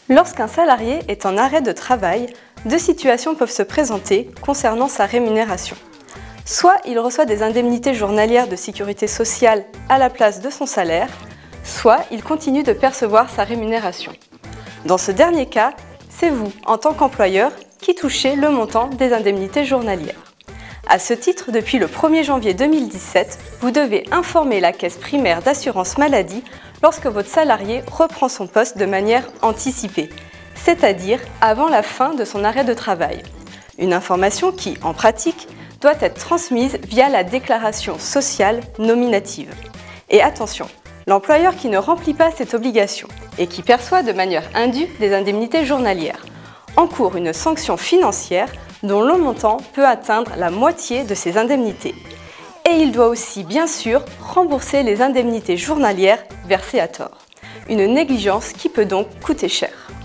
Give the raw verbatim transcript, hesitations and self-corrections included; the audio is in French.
Lorsqu'un salarié est en arrêt de travail, deux situations peuvent se présenter concernant sa rémunération. Soit il reçoit des indemnités journalières de sécurité sociale à la place de son salaire, soit il continue de percevoir sa rémunération. Dans ce dernier cas, c'est vous, en tant qu'employeur, qui touchez le montant des indemnités journalières. À ce titre, depuis le premier janvier deux mille dix-sept, vous devez informer la caisse primaire d'assurance maladie lorsque votre salarié reprend son poste de manière anticipée, c'est-à-dire avant la fin de son arrêt de travail. Une information qui, en pratique, doit être transmise via la déclaration sociale nominative. Et attention, l'employeur qui ne remplit pas cette obligation et qui perçoit de manière indue des indemnités journalières encourt une sanction financière dont le montant peut atteindre la moitié de ses indemnités. Et il doit aussi, bien sûr, rembourser les indemnités journalières versées à tort. Une négligence qui peut donc coûter cher.